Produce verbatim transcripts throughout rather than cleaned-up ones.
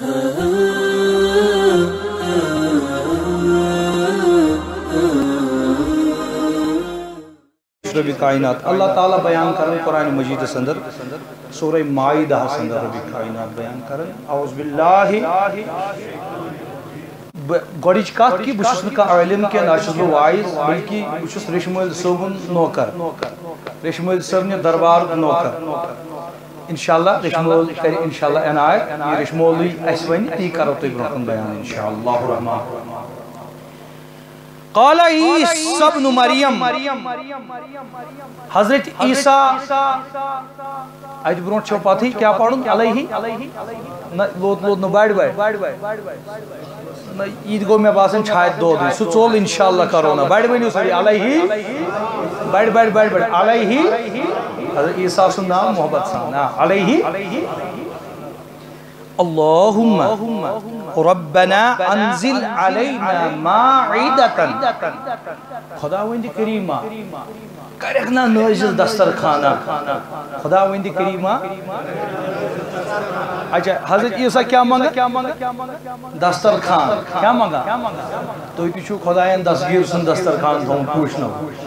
ربی کائنات اللہ تعالیٰ بیان کرن قرآن مجید سندر سورہ مائدہ سندر ربی کائنات بیان کرن اعوذ باللہ گوڑیچ کات کی بشس نکا علم کے ناشد و وائز بلکہ بشس رشمویل صوبن نوکر رشمویل صوب نے دربار نوکر انشاءاللہ رشمویل کری انشاءاللہ عنایت یہ رشمویل اسوین تی کرو تو برکن بیان انشاءاللہ الرحمن قال عیسی ابن مریم حضرت عیسیٰ آج برونٹ چھو پاتی کیا پڑھوں علیہ لوت لوت نو بیڑ بیڑ عید گو میں باسن چھائد دو دن سو چول انشاءاللہ کرونا بیڑ بیڑ سوری علیہ بیڑ بیڑ بیڑ بیڑ علیہ حضرت عیسیٰ سن نام محبت سان علیہ اللہم ربنا انزل علینا ماعدتا خدا ویندی کریمہ کرکنا نوزل دستر کھانا خدا ویندی کریمہ اچھا حضرت عیسیٰ کیا مانگا دستر خان کیا مانگا تو ہی پیچھو خدایان دستگیر سن دستر خان تھا پوچھنا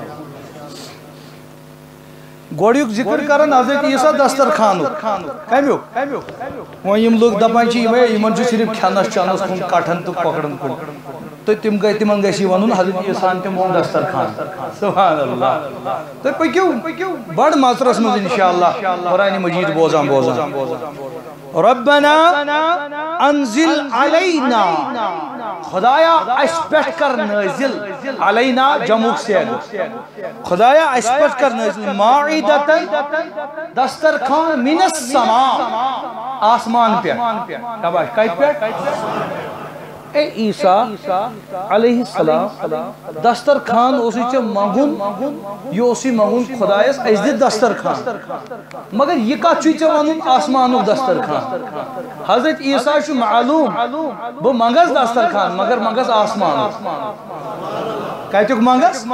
گوڑیوک ذکر کرن حضرت عیسیٰ دستر خانو کمیوک وہاں یم لوگ دپان چی یمن جو صرف کھانس چانس کن کٹھن تو پکڑن کن تو تم گئی تمن گیسی ونن حضرت عیسیٰ تم وون دستر خان سبحان اللہ تو پکیو بڑ ماترس مز انشاءاللہ قرآن مجید بوزان بوزان ربنا انزل علینا خدایا اس پیٹ کر نازل علینا جموک سے خدایا اس پیٹ کر نازل ماعدتا دستر خان من السماء آسمان پہ کباش کائت پیٹ اے عیسیٰ علیہ السلام دستر خان اسی چا مانگون یہ اسی مانگون خدایس ایز دید دستر خان مگر یہ کا چوی چا مانگون آسمانو دستر خان حضرت عیسیٰ شو معلوم وہ مانگز دستر خان مگر مانگز آسمانو کہتے ہو مانگز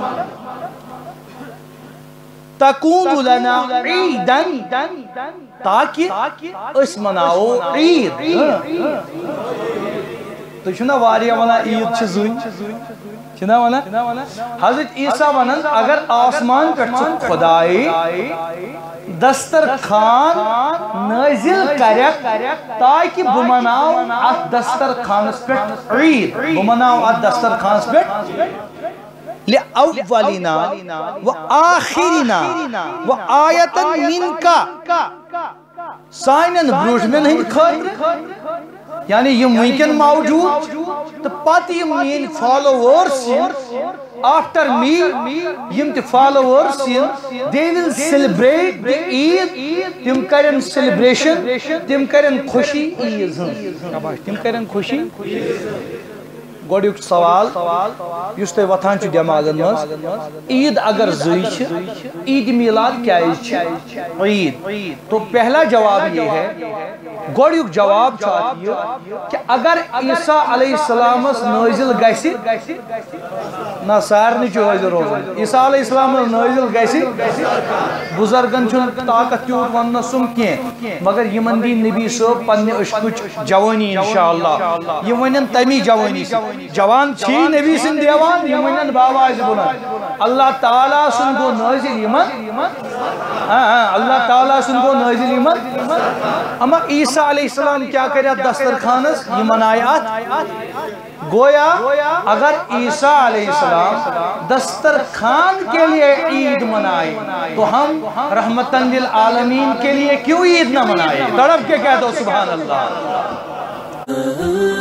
تکون لنا عیدن تاکہ اس مناؤ عید تو چھنا واریا وانا عید چھ زوئی چھنا وانا حضرت عیسیٰ وانا اگر آسمان پر چھت خدائی دستر خان نازل کرک تاکہ بمناو ات دستر خانس پر عید بمناو ات دستر خانس پر لأولنا وآخرنا وآیتا منکا سائنن بروش میں نہیں خاطر یعنی یہ ممکن موجود تو پاتی یہ مین فالوورز after me یم تی followers they will celebrate the Eid تم کرن celebration تم کرن خوشی عید تم کرن خوشی گوڑیوک سوال یس تے وطان چھ دماغن مز عید اگر زوئی چھ عید میلاد کیا چھ عید تو پہلا جواب یہ ہے گوڑیوک جواب چاہتی ہے کہ اگر عیسیٰ علیہ السلام نازل گیسی نا سارنی چھ حاضر روزن عیسیٰ علیہ السلام نازل گیسی بزرگن چھن طاقت تیوت وننا سم کین مگر یمن دی نبی صاحب پنہ عشقچ جوانی انشاءاللہ یہ ونن تمی جوانی جوان چھی نبی سن دیوان یہ ونن بابا از بلند اللہ تعالیٰ سن کو نازل یمن اللہ تعالیٰ سن کو نازل یمن اما عیسیٰ علیہ السلام کیا کریا دستر خانس یمن آیات گویا اگر عیسیٰ علیہ السلام دستر خان کے لیے عید منائے تو ہم رحمتاً للعالمین کے لیے کیوں عید نہ منائے تڑپ کے کہہ دو سبحان اللہ